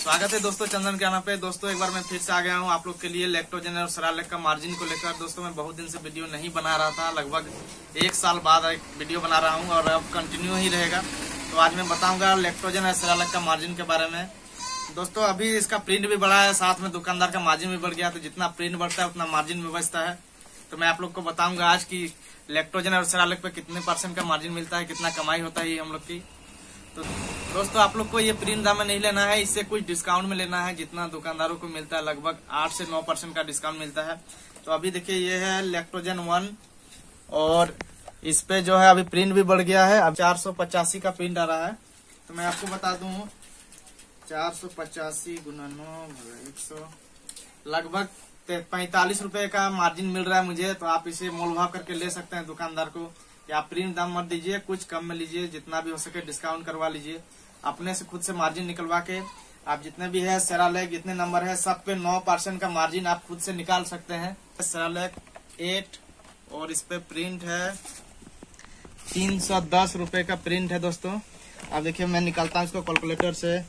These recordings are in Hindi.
स्वागत है दोस्तों चंदन किराना पे। दोस्तों एक बार मैं फिर से आ गया हूँ आप लोग के लिए लैक्टोजन और सेरेलैक का मार्जिन को लेकर। दोस्तों मैं बहुत दिन से वीडियो नहीं बना रहा था, लगभग 1 साल बाद एक वीडियो बना रहा हूँ और अब कंटिन्यू ही रहेगा। तो आज मैं बताऊंगा लैक्टोजन और सेरेलैक का मार्जिन के बारे में। दोस्तों अभी इसका प्रिंट भी बढ़ा है, साथ में दुकानदार का मार्जिन भी बढ़ गया। तो जितना प्रिंट बढ़ता है उतना मार्जिन भी बचता है। तो मैं आप लोग को बताऊंगा आज की लैक्टोजन और सेरेलैक पे कितने % का मार्जिन मिलता है, कितना कमाई होता है ये हम लोग की। तो दोस्तों आप लोग को ये प्रिंट दाम में नहीं लेना है, इससे कुछ डिस्काउंट में लेना है। जितना दुकानदारों को मिलता है लगभग 8 से 9% का डिस्काउंट मिलता है। तो अभी देखिए ये है लैक्टोजन 1 और इस पे जो है अभी प्रिंट भी बढ़ गया है। अब 485 का प्रिंट आ रहा है। तो मैं आपको बता दूं 485 गुना 9 100 लगभग 45 रुपए का मार्जिन मिल रहा है मुझे। तो आप इसे मोल भाव करके ले सकते हैं दुकानदार को। या प्रिंट दाम मत दीजिए, कुछ कम में लीजिए, जितना भी हो सके डिस्काउंट करवा लीजिए। अपने से खुद से मार्जिन निकलवा के आप जितने भी है सेरेलैक जितने नंबर है सब पे 9% का मार्जिन आप खुद से निकाल सकते हैं। सेरेलैक 8 और इस पे प्रिंट है 310 रुपए का प्रिंट है दोस्तों। अब देखिए मैं निकालता हूँ इसको कैलकुलेटर से।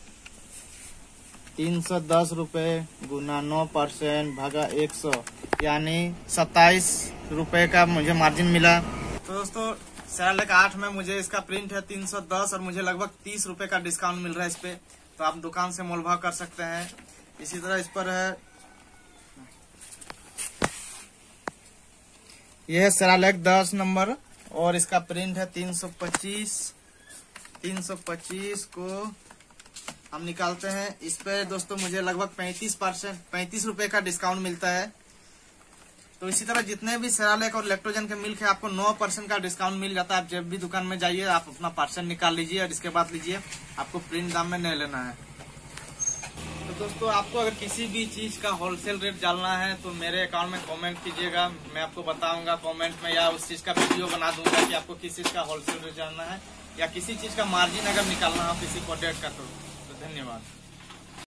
310 रुपए गुना 9% भागा 100 यानी 27 रुपए का मुझे मार्जिन मिला। तो दोस्तों सेरेलैक 8 में मुझे इसका प्रिंट है 310 और मुझे लगभग 30 रुपए का डिस्काउंट मिल रहा है इस पे। तो आप दुकान से मोल भाव कर सकते हैं। इसी तरह इस पर है यह है सेरेलैक 10 नंबर और इसका प्रिंट है 325 को हम निकालते हैं। इस पे दोस्तों मुझे लगभग 35 रुपए का डिस्काउंट मिलता है। तो इसी तरह जितने भी सेरेलैक और लैक्टोजन के मिल्क है आपको 9% का डिस्काउंट मिल जाता है। आप जब भी दुकान में जाइए आप अपना % निकाल लीजिए और इसके बाद लीजिए, आपको प्रिंट दाम में नहीं लेना है। तो दोस्तों आपको अगर किसी भी चीज का होलसेल रेट जानना है तो मेरे अकाउंट में कमेंट कीजिएगा, मैं आपको बताऊंगा कमेंट में, या उस चीज का वीडियो बना दूंगा कि आपको किस चीज का होलसेल रेट जानना है या किसी चीज का मार्जिन अगर निकालना हो किसी प्रोडक्ट का। तो धन्यवाद।